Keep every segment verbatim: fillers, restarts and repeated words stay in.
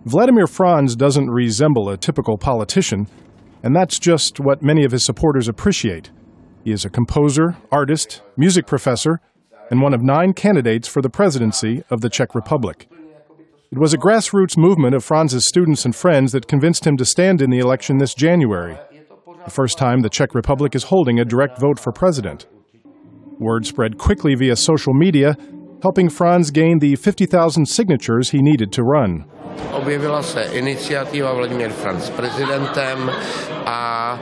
Vladimir Franz doesn't resemble a typical politician, and that's just what many of his supporters appreciate. He is a composer, artist, music professor, and one of nine candidates for the presidency of the Czech Republic. It was a grassroots movement of Franz's students and friends that convinced him to stand in the election this January, the first time the Czech Republic is holding a direct vote for president. Word spread quickly via social media, helping Franz gain the fifty thousand signatures he needed to run. Objevila se iniciativa Vladimír Franz prezidentem a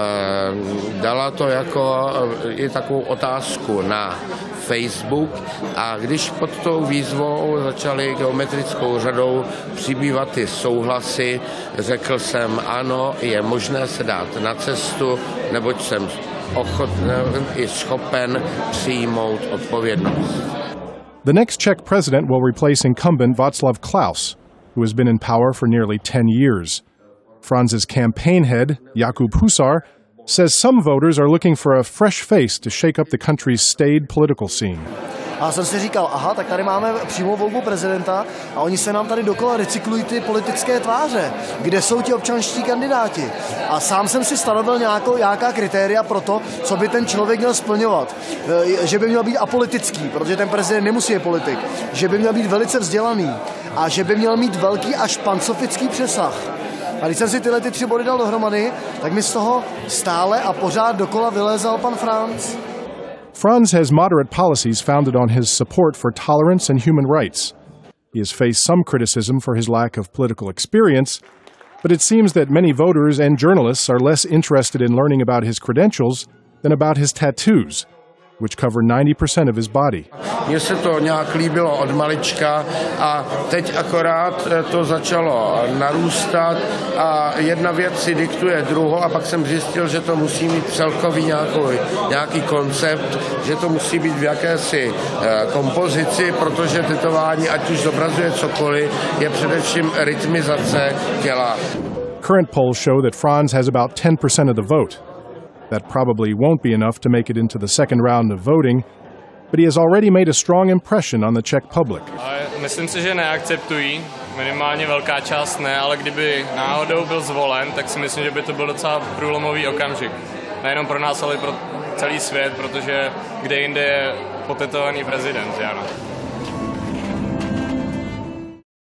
e, dala to jako i takovou otázku na Facebook, a když pod tou výzvou začaly geometrickou řadou přibývat ty souhlasy, řekl jsem ano, je možné se dát na cestu, neboť jsem ochotný i schopen přijmout odpovědnost. The next Czech president will replace incumbent Václav Klaus, who has been in power for nearly ten years. Franz's campaign head, Jakub Husar, says some voters are looking for a fresh face to shake up the country's staid political scene. A jsem si říkal, aha, tak tady máme přímou volbu prezidenta a oni se nám tady dokola recyklují ty politické tváře. Kde jsou ti občanští kandidáti? A sám jsem si stanovil nějakou, nějaká kritéria pro to, co by ten člověk měl splňovat. Že by měl být apolitický, protože ten prezident nemusí být politik. Že by měl být velice vzdělaný a že by měl mít velký až pancofický přesah. A když jsem si tyhle ty tři body dal dohromady, tak mi z toho stále a pořád dokola vylézal pan Franz. Franz has moderate policies founded on his support for tolerance and human rights. He has faced some criticism for his lack of political experience, but it seems that many voters and journalists are less interested in learning about his credentials than about his tattoos, which cover ninety percent of his body. Mně se to nějak líbilo od malička a teď akorát to začalo narůstat a jedna věc si diktuje druhou a pak jsem zjistil, že to musí mít celkový nějaký, nějaký koncept, že to musí být v jakési kompozici, protože tetování, ať už zobrazuje cokoliv, je především rytmizace těla. Current polls show that Franz has about ten percent of the vote. That probably won't be enough to make it into the second round of voting, but he has already made a strong impression on the Czech public. Myslím si, že neakceptují, minimálně velká část ne, ale kdyby náhodou byl zvolen, tak si myslím, že by to byl docela průlomový okamžik. Nejenom pro nás, ale i pro celý svět, protože kde jinde je potetovaný prezident, ano.